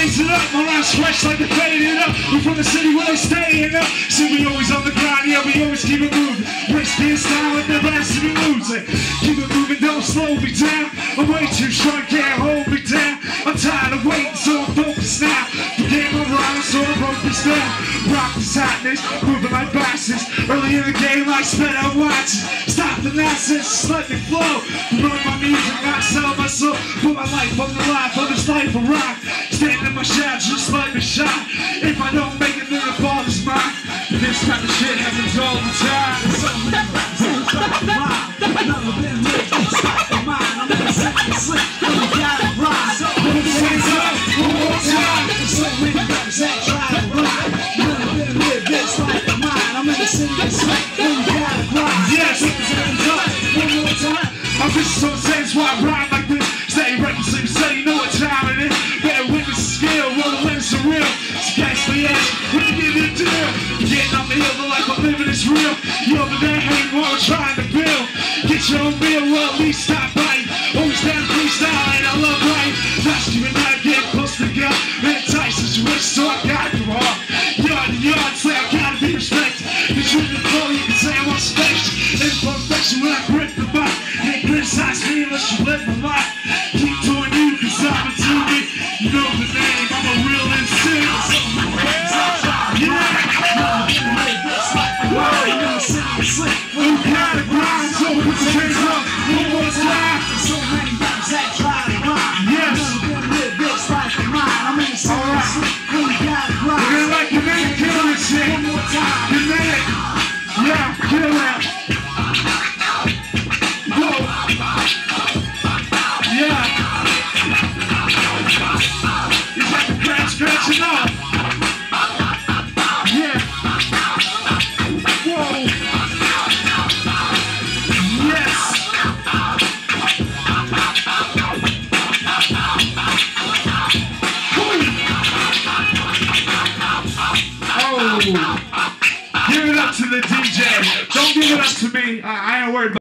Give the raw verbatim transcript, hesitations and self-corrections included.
raise it up, my rhymes fresh like the faded up. We from the city where they staying up. See, we always on the grind, yeah, we always keep it moving. Wasting style and never has to be losing. Keep it moving, don't slow me down. I'm way too strong, can't hold me down. I'm tired of waiting, so I'm focused now. Forget my rhymes, so I broke this down. Rock this hotness, moving like bastards. Early in the game, I sped out watches. Stop the nonsense, just let me flow. Promote my music, not sell my soul. Put my life on the line, for this life a rock. Stand in my shadow, just like a shot. If I don't make it, then the ball is mine. This kind of shit happens all the time. So many things like mine. Never been rich, just like mine. I'm gonna set you slick, and we gotta ride. So many things up, one more time. So many rappers that try to ride. Never been rich, just like mine. I'm gonna set you slick, and we gotta ride. Yes, one more time. I'm just so sense why I rhyme like this. Stay recklessly, say you know what time it is. Better witness the skill, roll the wins are real. It's catch the ass, when you give it a deal. Getting on the hill, the life I'm living is real. You over there hating while we're trying to build. Get your own meal, well at least stop right. Always down to freestyle and I love right. Last you and I get close to God. Man, Tyson's rich, so I got you all. Yard to yard, say I gotta be respected. The truth and flow, you can say I'm on stage. Imperfection when I grip the mic. Can't criticize me unless you live my life. Keep doing you, cause I'm a T V. You know the name, I'm a real insane. Yeah! We gotta grind, so put your hands up one more time. So many rappers that try to rhyme. Yes! Alright. We're gonna like your name, kill this shit. Your name. Yeah, kill that. Go. Yeah. You got the crowd scratching up. Yeah. Whoa. Yes. Oh. Give it up to the D J. Don't give it up to me. I, I ain't worried about